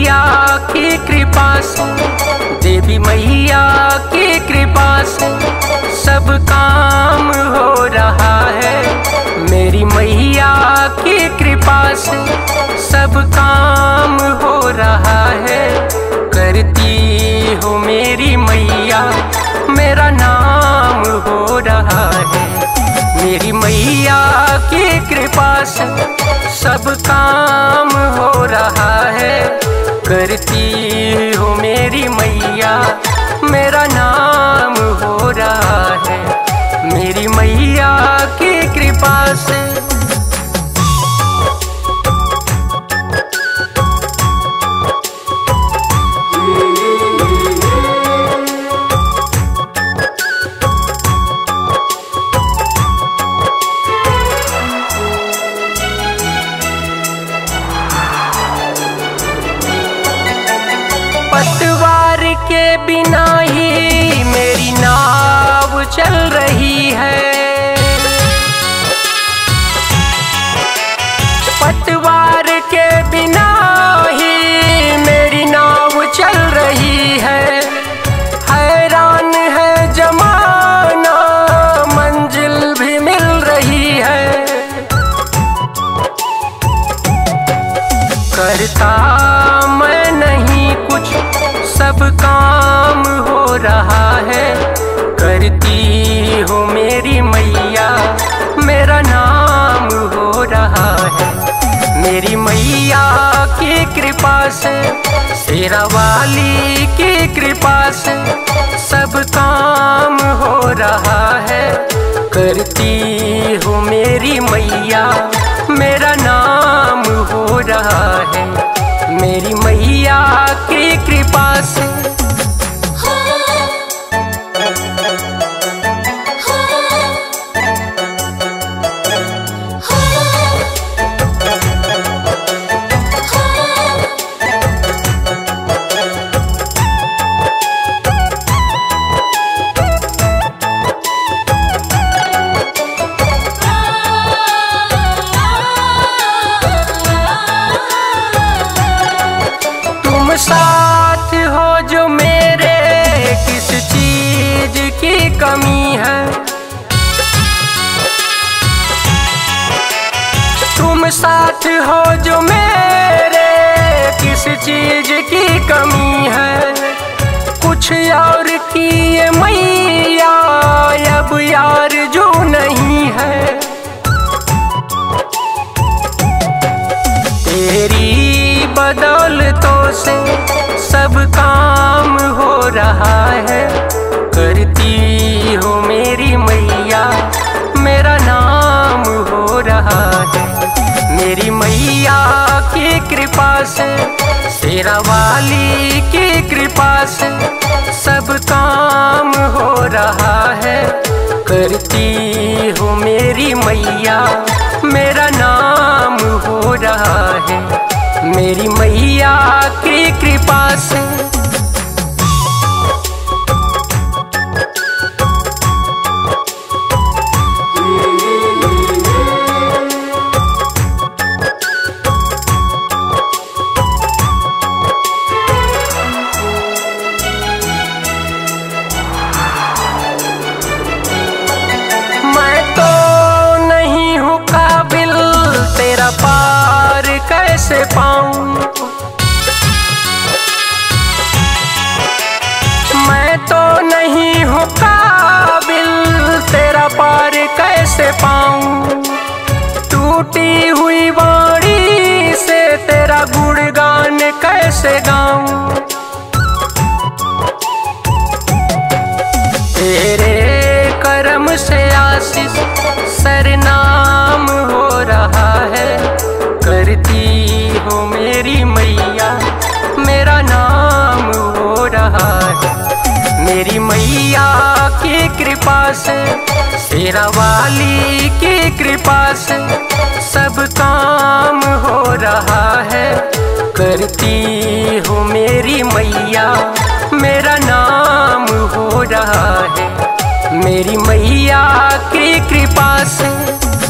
मैया की कृपा से, देवी मैया की कृपा से सब काम हो रहा है। मेरी मैया की कृपा से सब काम हो रहा है। करती हो मेरी मैया, मेरा नाम हो रहा है। मेरी मैया की कृपा से सब काम हो रहा है। करती हो मेरी मैया, मेरा नाम हो रहा है। मेरी मैया की कृपा से। पतवार के बिना ही मेरी नाव चल रही है। पतवार के बिना ही मेरी नाव चल रही है। हैरान है जमाना, मंजिल भी मिल रही है। करता मैं नहीं कुछ, सब काम हो रहा है। करती हो मेरी मैया, मेरा नाम हो रहा है। मेरी मैया की कृपा से, शेरा वाली की कृपा से सब काम हो रहा है। करती हो मेरी मैया, मेरा नाम हो रहा है। मेरी मैया की कृपा से। साथ हो जो मेरे, किस चीज की कमी है। तुम साथ हो जो मेरे, किस चीज की कमी है। कुछ और की ये मैया अब यार जो नहीं है। तेरी बदौलतों से सब काम हो रहा है। करती हो मेरी मैया, मेरा नाम हो रहा है। मेरी मैया की कृपा से, शेरा वाली की कृपा से सब काम हो रहा है। करती हो मेरी मैया, मेरा नाम हो रहा है। मेरी मैया की कृपा से। मैं तो नहीं हूँ काबिल, तेरा पार कैसे पाऊं। मैं तो नहीं हूँ काबिल, तेरा पार कैसे पाऊं। टूटी हुई वाणी से तेरा गुणगान कैसे गाऊं। तेरे करम से आशीष सरनाम हो रहा है। करती हो मेरी मैया, मेरा नाम हो रहा है। मेरी मैया की कृपा से, शेरा वाली की कृपा से सब काम हो रहा है। करती हो मेरी मैया, मेरा नाम हो रहा है। मेरी मैया की कृपा से।